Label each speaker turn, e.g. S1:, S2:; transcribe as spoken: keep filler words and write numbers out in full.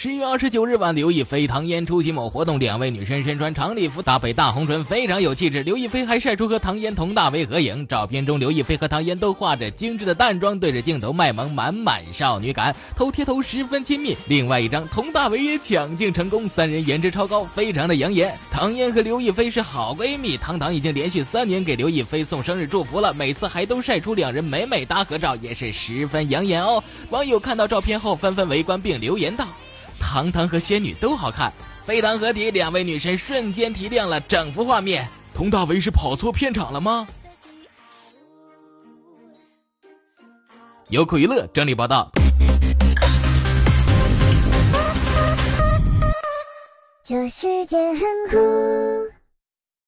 S1: 十一月二十九日晚，刘亦菲、唐嫣出席某活动，两位女生身穿长礼服，搭配大红唇，非常有气质。刘亦菲还晒出和唐嫣佟大为合影，照片中刘亦菲和唐嫣都画着精致的淡妆，对着镜头卖萌，满满少女感，头贴头十分亲密。另外一张，佟大为也抢镜成功，三人颜值超高，非常的养眼。唐嫣和刘亦菲是好闺蜜，唐唐已经连续三年给刘亦菲送生日祝福了，每次还都晒出两人美美搭合照，也是十分养眼哦。网友看到照片后纷纷围观并留言道：唐唐和仙女都好看，飞唐合体，两位女神瞬间提亮了整幅画面。佟大为是跑错片场了吗？优酷娱乐整理报道。
S2: 这世界很酷。